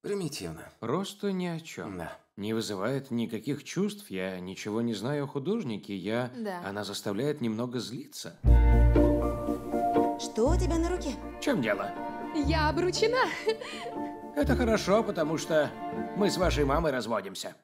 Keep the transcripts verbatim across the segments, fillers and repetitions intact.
Примитивно. Просто ни о чем. Да. Не вызывает никаких чувств. Я ничего не знаю о художнике. Я... Да. Она заставляет немного злиться. Что у тебя на руке? В чем дело? Я обручена. Это хорошо, потому что мы с вашей мамой разводимся.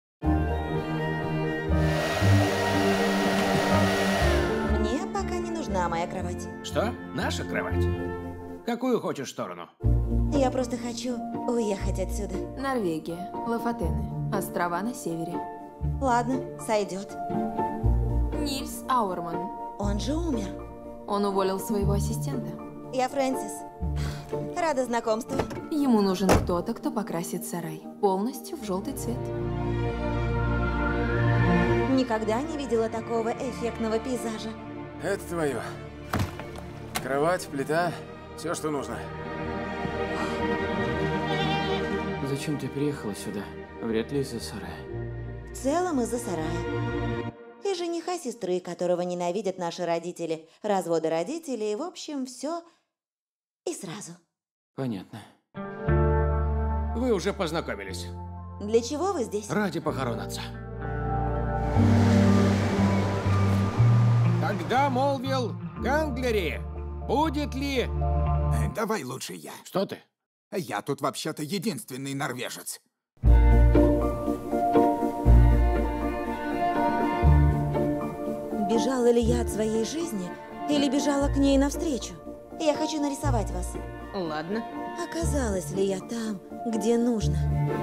Мне пока не нужна моя кровать. Что? Наша кровать? Какую хочешь сторону? Я просто хочу уехать отсюда. Норвегия, Лафатены, острова на севере. Ладно, сойдет. Нильс Ауэрман. Он же умер. Он уволил своего ассистента. Я Фрэнсис. Рада знакомству. Ему нужен кто-то, кто покрасит сарай полностью в желтый цвет. Никогда не видела такого эффектного пейзажа. Это твое. Кровать, плита, все, что нужно. Зачем ты приехала сюда? Вряд ли из-за сарая. В целом из-за сарая. И жениха сестры, которого ненавидят наши родители, разводы родителей, в общем, все и сразу. Понятно. Вы уже познакомились. Для чего вы здесь? Ради похорон отца. Когда молвил Ганглери, будет ли... Давай лучше я. Что ты? Я тут вообще-то единственный норвежец. Бежала ли я от своей жизни или бежала к ней навстречу? Я хочу нарисовать вас. Ладно. Оказалась ли я там, где нужно?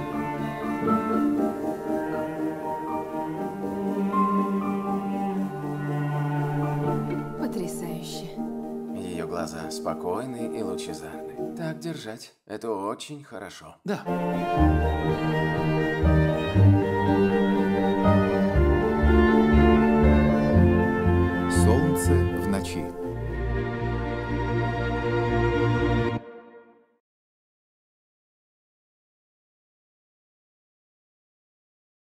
Потрясающе. Ее глаза спокойные и лучезарные. Так держать. Это очень хорошо. Да. Солнце в ночи.